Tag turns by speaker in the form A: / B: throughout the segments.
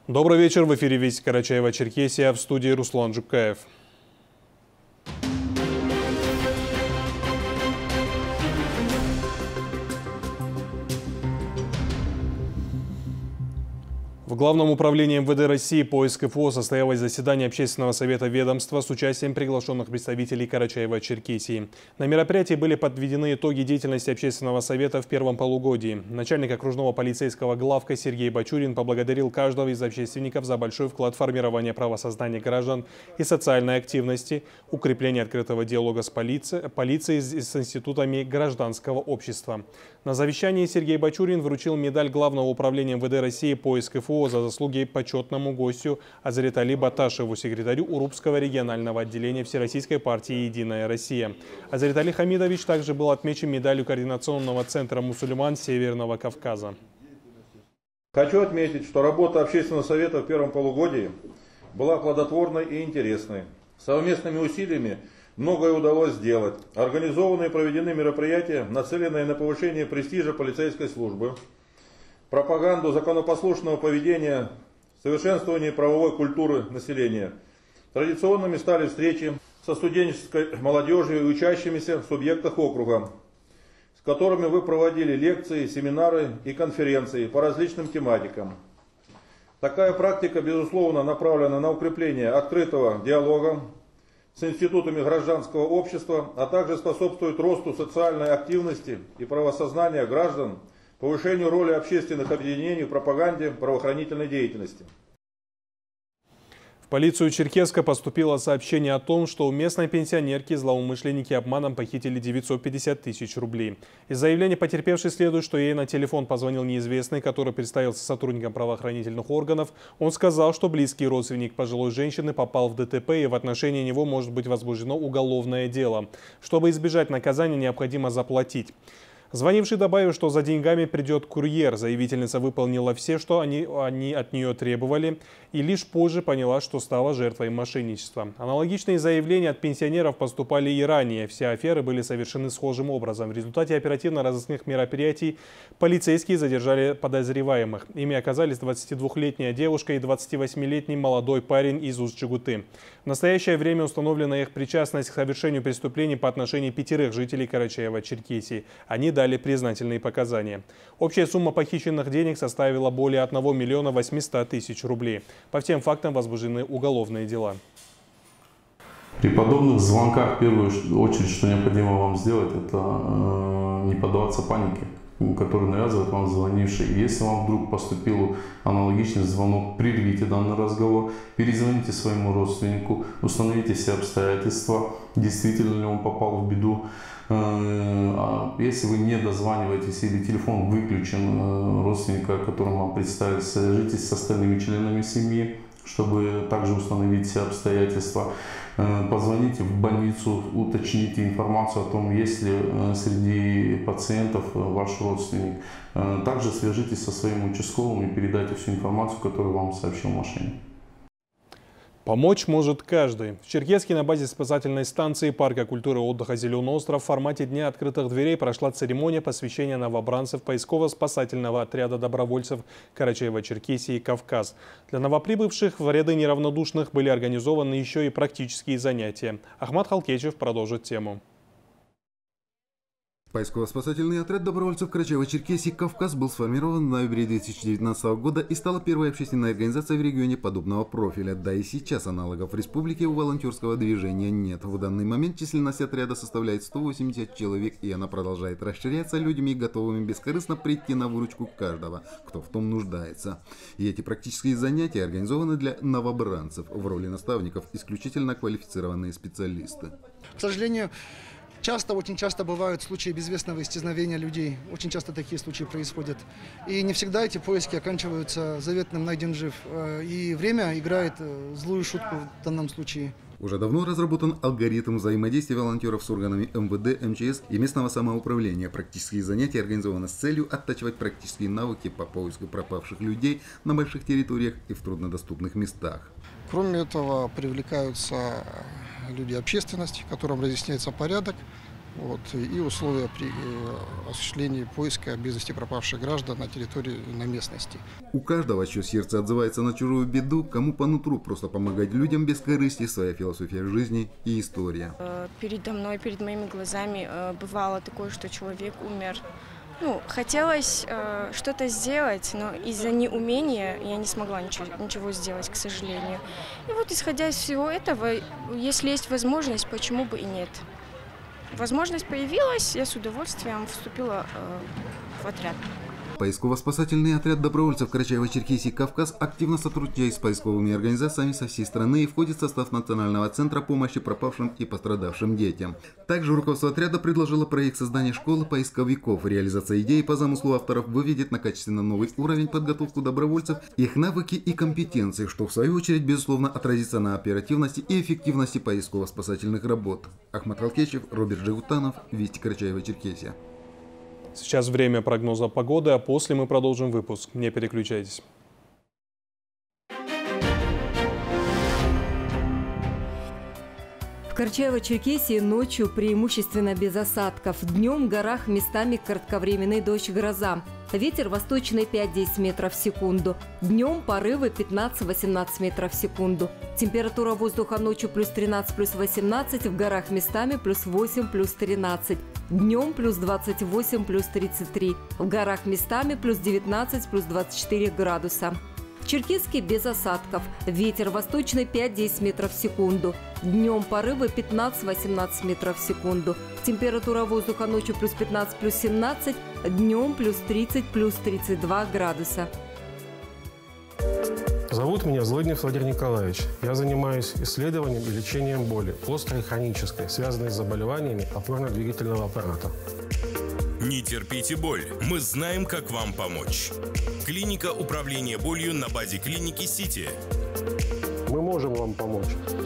A: Добрый вечер. В эфире «Вести Карачаево-Черкесия», в студии Руслан Жукаев. В Главном управлении МВД России по СКФО состоялось заседание Общественного совета ведомства с участием приглашенных представителей Карачаева-Черкесии. На мероприятии были подведены итоги деятельности Общественного совета в первом полугодии. Начальник окружного полицейского главка Сергей Бачурин поблагодарил каждого из общественников за большой вклад в формирование правосознания граждан и социальной активности, укрепление открытого диалога с полицией с институтами гражданского общества. На совещании Сергей Бачурин вручил медаль Главного управления МВД России по СКФО за заслуги почетному гостю Азритали Баташеву, секретарю Урупского регионального отделения Всероссийской партии «Единая Россия». Азритали Хамидович также был отмечен медалью Координационного центра мусульман Северного Кавказа.
B: Хочу отметить, что работа Общественного совета в первом полугодии была плодотворной и интересной. Совместными усилиями многое удалось сделать. Организованы и проведены мероприятия, нацеленные на повышение престижа полицейской службы, пропаганду законопослушного поведения, совершенствование правовой культуры населения. Традиционными стали встречи со студенческой молодежью и учащимися в субъектах округа, с которыми вы проводили лекции, семинары и конференции по различным тематикам. Такая практика, безусловно, направлена на укрепление открытого диалога с институтами гражданского общества, а также способствует росту социальной активности и правосознания граждан, повышению роли общественных объединений в пропаганде правоохранительной деятельности.
A: В полицию Черкесска поступило сообщение о том, что у местной пенсионерки злоумышленники обманом похитили 950 тысяч рублей. Из заявления потерпевшей следует, что ей на телефон позвонил неизвестный, который представился сотрудником правоохранительных органов. Он сказал, что близкий родственник пожилой женщины попал в ДТП и в отношении него может быть возбуждено уголовное дело. Чтобы избежать наказания, необходимо заплатить. Звонивший добавил, что за деньгами придет курьер. Заявительница выполнила все, что они от нее требовали, и лишь позже поняла, что стала жертвой мошенничества. Аналогичные заявления от пенсионеров поступали и ранее. Все аферы были совершены схожим образом. В результате оперативно-розыскных мероприятий полицейские задержали подозреваемых. Ими оказались 22-летняя девушка и 28-летний молодой парень из Усть-Джегуты. В настоящее время установлена их причастность к совершению преступлений по отношению 5 жителей Карачаева-Черкесии. Они дали признательные показания. Общая сумма похищенных денег составила более 1 миллиона 800 тысяч рублей. По всем фактам возбуждены уголовные дела.
C: При подобных звонках, в первую очередь, что необходимо вам сделать, это не поддаваться панике, которую навязывает вам звонивший. Если вам вдруг поступил аналогичный звонок, прервите данный разговор, перезвоните своему родственнику, установите все обстоятельства, действительно ли он попал в беду. Если вы не дозваниваетесь или телефон выключен родственника, которому вам представили, свяжитесь с остальными членами семьи, чтобы также установить все обстоятельства. Позвоните в больницу, уточните информацию о том, есть ли среди пациентов ваш родственник. Также свяжитесь со своим участковым и передайте всю информацию, которую вам сообщил мошенник.
A: Помочь может каждый. В Черкесске на базе спасательной станции парка культуры и отдыха «Зеленый остров» в формате Дня открытых дверей прошла церемония посвящения новобранцев поисково-спасательного отряда добровольцев Карачаева-Черкесии «Кавказ». Для новоприбывших в ряды неравнодушных были организованы еще и практические занятия. Ахмат Халкечев продолжит тему.
D: Поисково-спасательный отряд добровольцев Карачаева-Черкесии «Кавказ» был сформирован в ноябре 2019 года и стала первой общественной организацией в регионе подобного профиля. Да и сейчас аналогов в республике у волонтерского движения нет. В данный момент численность отряда составляет 180 человек, и она продолжает расширяться людьми, готовыми бескорыстно прийти на выручку каждого, кто в том нуждается. И эти практические занятия организованы для новобранцев. В роли наставников исключительно квалифицированные специалисты.
E: К сожалению, очень часто бывают случаи безвестного исчезновения людей. Очень часто такие случаи происходят. И не всегда эти поиски оканчиваются заветным «найден жив». И время играет злую шутку в данном случае.
D: Уже давно разработан алгоритм взаимодействия волонтеров с органами МВД, МЧС и местного самоуправления. Практические занятия организованы с целью оттачивать практические навыки по поиску пропавших людей на больших территориях и в труднодоступных местах.
E: Кроме этого, привлекаются люди общественности, которым разъясняется порядок и условия при осуществлении поиска без вести пропавших граждан на территории, на местности.
D: У каждого, чье сердце отзывается на чужую беду, кому по нутру просто помогать людям без корысти, своя философия жизни и история.
F: Передо мной, перед моими глазами бывало такое, что человек умер. Хотелось что-то сделать, но из-за неумения я не смогла ничего сделать, к сожалению. И вот, исходя из всего этого, если есть возможность, почему бы и нет? Возможность появилась, я с удовольствием вступила в отряд.
D: Поисково-спасательный отряд добровольцев Карачаево-Черкесии «Кавказ» активно сотрудничает с поисковыми организациями со всей страны и входит в состав Национального центра помощи пропавшим и пострадавшим детям. Также руководство отряда предложило проект создания школы поисковиков. Реализация идеи по замыслу авторов выведет на качественно новый уровень подготовку добровольцев, их навыки и компетенции, что в свою очередь, безусловно, отразится на оперативности и эффективности поисково-спасательных работ. Ахмат Халкечев, Роберт Жигутанов, Вести, Карачаево-Черкесия.
A: Сейчас время прогноза погоды, а после мы продолжим выпуск. Не переключайтесь.
G: В Карачаево-Черкесии ночью преимущественно без осадков. Днем в горах местами кратковременный дождь, гроза. Ветер восточный 5-10 метров в секунду. Днем порывы 15-18 метров в секунду. Температура воздуха ночью плюс 13, плюс 18, в горах местами плюс 8, плюс 13. Днем плюс 28, плюс 33. В горах местами плюс 19, плюс 24 градуса. В Черкесске без осадков. Ветер восточный 5-10 метров в секунду. Днем порывы 15-18 метров в секунду. Температура воздуха ночью плюс 15, плюс 17. Днем плюс 30, плюс 32 градуса.
H: Зовут меня Злыднев Владимир Николаевич. Я занимаюсь исследованием и лечением боли, острой и хронической, связанной с заболеваниями опорно-двигательного аппарата.
I: Не терпите боль. Мы знаем, как вам помочь. Клиника управления болью на базе клиники «Сити».
H: Мы можем вам помочь.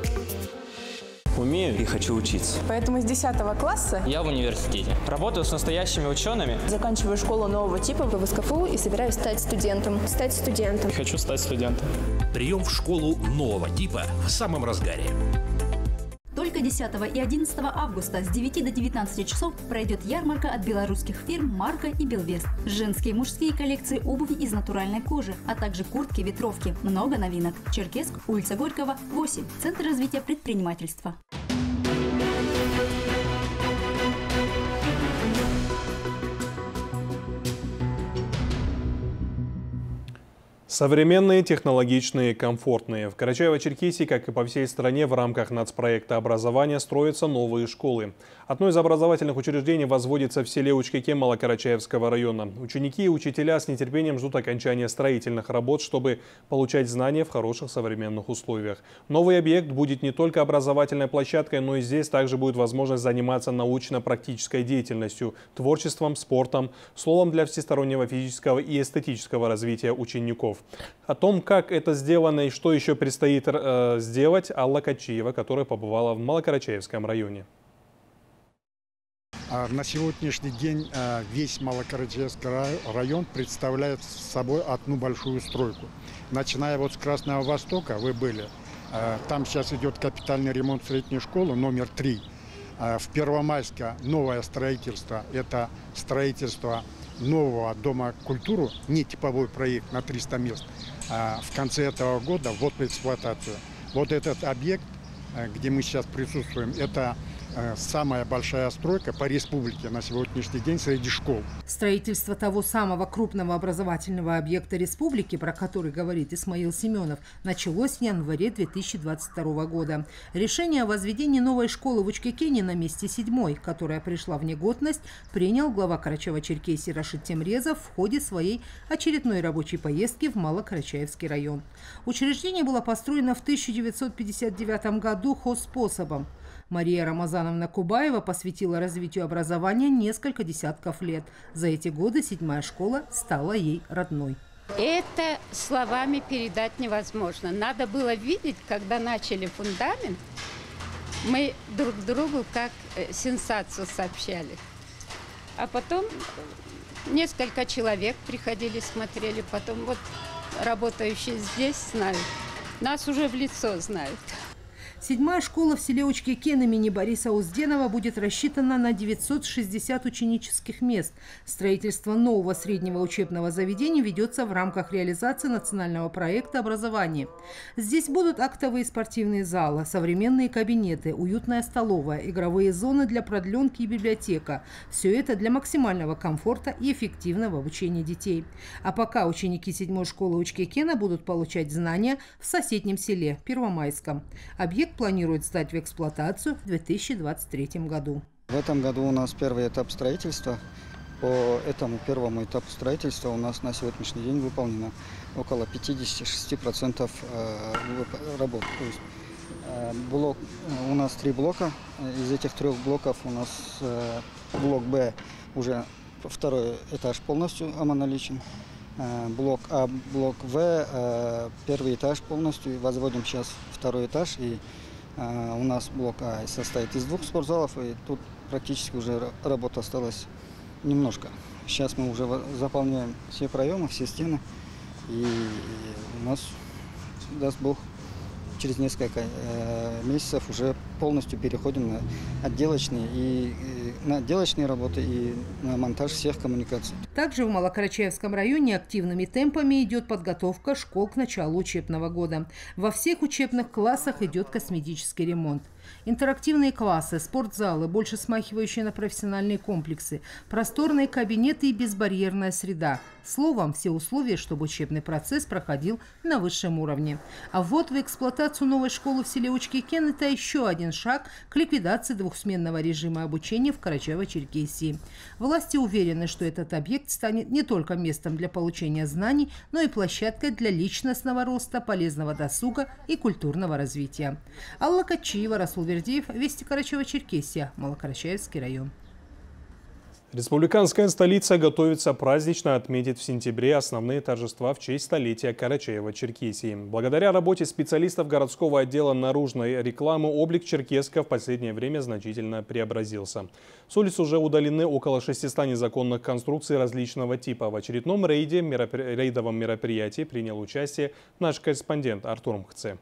J: Умею и хочу учиться.
K: Поэтому с 10 класса
J: я в университете. Работаю с настоящими учеными.
K: Заканчиваю школу нового типа в СКФУ и собираюсь стать студентом.
J: Хочу стать студентом.
L: Прием в школу нового типа в самом разгаре.
M: Только 10 и 11 августа с 9 до 19 часов пройдет ярмарка от белорусских фирм «Марка» и «Белвест». Женские и мужские коллекции обуви из натуральной кожи, а также куртки, ветровки. Много новинок. Черкесск, улица Горького, 8. Центр развития предпринимательства.
A: Современные, технологичные, комфортные. В Карачаево-Черкесии, как и по всей стране, в рамках нацпроекта образования строятся новые школы. Одно из образовательных учреждений возводится в селе Учкеке Малокарачаевского района. Ученики и учителя с нетерпением ждут окончания строительных работ, чтобы получать знания в хороших современных условиях. Новый объект будет не только образовательной площадкой, но и здесь также будет возможность заниматься научно-практической деятельностью, творчеством, спортом, словом для всестороннего физического и эстетического развития учеников. О том, как это сделано и что еще предстоит сделать, Алла Качиева, которая побывала в Малокарачаевском районе.
N: На сегодняшний день весь Малокарачаевский район представляет собой одну большую стройку. Начиная вот с Красного Востока, вы были, там сейчас идет капитальный ремонт средней школы номер 3. В Первомайске новое строительство, это строительство нового дома культуры, не типовой проект на 300 мест, в конце этого года ввод в эксплуатацию. Вот этот объект, где мы сейчас присутствуем, это самая большая стройка по республике на сегодняшний день среди школ.
O: Строительство того самого крупного образовательного объекта республики, про который говорит Исмаил Семенов, началось в январе 2022 года. Решение о возведении новой школы в Учкекене на месте 7-й, которая пришла в негодность, принял глава Карачаево-Черкесии Рашид Темрезов в ходе своей очередной рабочей поездки в Малокарачаевский район. Учреждение было построено в 1959 году хозспособом. Мария Рамазановна Кубаева посвятила развитию образования несколько десятков лет. За эти годы 7-я школа стала ей родной.
P: Это словами передать невозможно. Надо было видеть, когда начали фундамент, мы друг другу как сенсацию сообщали. А потом несколько человек приходили, смотрели, потом вот работающие здесь знают. Нас уже в лицо знают.
O: 7-я школа в селе Учкекен имени Бориса Узденова будет рассчитана на 960 ученических мест. Строительство нового среднего учебного заведения ведется в рамках реализации национального проекта образования. Здесь будут актовые и спортивные залы, современные кабинеты, уютная столовая, игровые зоны для продленки и библиотека. Все это для максимального комфорта и эффективного обучения детей. А пока ученики 7-й школы Учкекена будут получать знания в соседнем селе Первомайском. Объект планирует сдать в эксплуатацию в 2023 году.
Q: В этом году у нас первый этап строительства. По этому первому этапу строительства у нас на сегодняшний день выполнено около 56% работ. То есть у нас 3 блока. Из этих 3 блоков у нас блок Б уже 2-й этаж полностью омоналичен. Блок А, блок В, 1-й этаж полностью. Возводим сейчас 2-й этаж. И у нас блок А состоит из 2 спортзалов. И тут практически уже работа осталась немножко. Сейчас мы уже заполняем все проемы, все стены. И у нас, даст Бог, через несколько месяцев уже полностью переходим на отделочные работы и на монтаж всех коммуникаций.
O: Также в Малокарачаевском районе активными темпами идет подготовка школ к началу учебного года. Во всех учебных классах идет косметический ремонт. Интерактивные классы, спортзалы, больше смахивающие на профессиональные комплексы, просторные кабинеты и безбарьерная среда. Словом, все условия, чтобы учебный процесс проходил на высшем уровне. А вот в эксплуатацию новой школы в селе Учкекен – это еще один шаг к ликвидации двухсменного режима обучения в Карачаево-Черкесии. Власти уверены, что этот объект станет не только местом для получения знаний, но и площадкой для личностного роста, полезного досуга и культурного развития. Алла Качиева, Расул Вердеев, Вести, Карачаево-Черкесия, Малокарачаевский район.
A: Республиканская столица готовится празднично отметить в сентябре основные торжества в честь столетия Карачаево-Черкесии. Благодаря работе специалистов городского отдела наружной рекламы облик Черкеска в последнее время значительно преобразился. С улиц уже удалены около 600 незаконных конструкций различного типа. В очередном рейдовом мероприятии принял участие наш корреспондент Артур Мхце.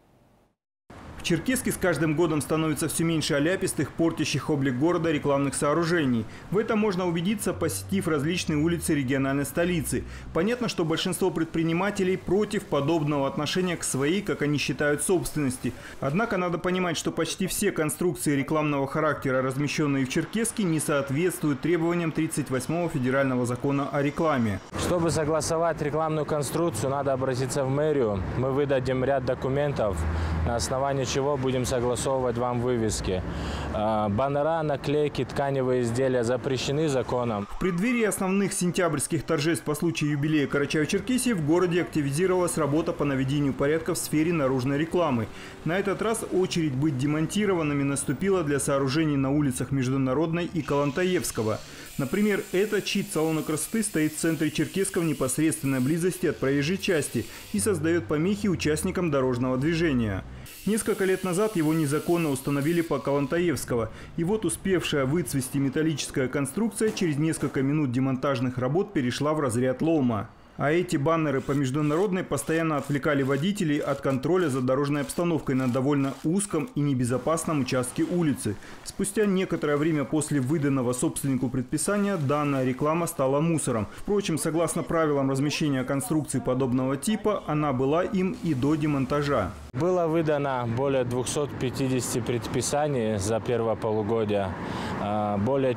R: В Черкеске с каждым годом становится все меньше оляпистых, портящих облик города рекламных сооружений. В этом можно убедиться, посетив различные улицы региональной столицы. Понятно, что большинство предпринимателей против подобного отношения к своей, как они считают, собственности. Однако надо понимать, что почти все конструкции рекламного характера, размещенные в Черкеске, не соответствуют требованиям 38-го федерального закона о рекламе.
S: Чтобы согласовать рекламную конструкцию, надо обратиться в мэрию. Мы выдадим ряд документов, на основании чего будем согласовывать вам вывески. Баннера, наклейки, тканевые изделия запрещены законом.
R: В преддверии основных сентябрьских торжеств по случаю юбилея Карачаево-Черкесии в городе активизировалась работа по наведению порядка в сфере наружной рекламы. На этот раз очередь быть демонтированными наступила для сооружений на улицах Международной и Калантаевского. Например, этот щит салона красоты стоит в центре Черкеска в непосредственной близости от проезжей части и создает помехи участникам дорожного движения. Несколько лет назад его незаконно установили по Калантаевского. И вот успевшая выцвести металлическая конструкция через несколько минут демонтажных работ перешла в разряд лома. А эти баннеры по Международной постоянно отвлекали водителей от контроля за дорожной обстановкой на довольно узком и небезопасном участке улицы. Спустя некоторое время после выданного собственнику предписания данная реклама стала мусором. Впрочем, согласно правилам размещения конструкций подобного типа, она была им и до демонтажа.
S: Было выдано более 250 предписаний за первое полугодие, более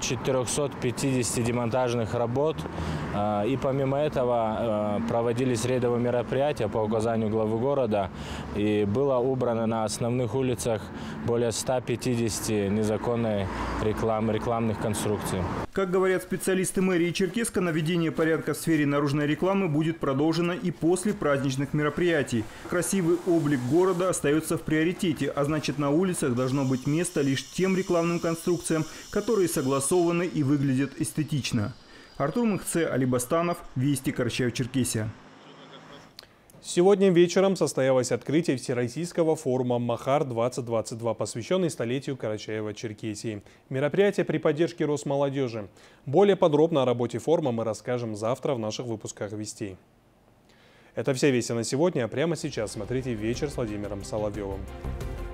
S: 450 демонтажных работ. И помимо этого проводились рейдовые мероприятия по указанию главы города. И было убрано на основных улицах более 150 незаконной рекламных конструкций.
R: Как говорят специалисты мэрии Черкеска, наведение порядка в сфере наружной рекламы будет продолжено и после праздничных мероприятий. Красивый облик города остается в приоритете, а значит, на улицах должно быть место лишь тем рекламным конструкциям, которые согласованы и выглядят эстетично. Артур Мхце, Али Бастанов, Вести, Карачаево-Черкесия.
A: Сегодня вечером состоялось открытие Всероссийского форума «Махар-2022», посвященный столетию Карачаево-Черкесии. Мероприятие при поддержке Росмолодежи. Более подробно о работе форума мы расскажем завтра в наших выпусках «Вестей». Это все вести на сегодня, а прямо сейчас смотрите «Вечер» с Владимиром Соловьевым.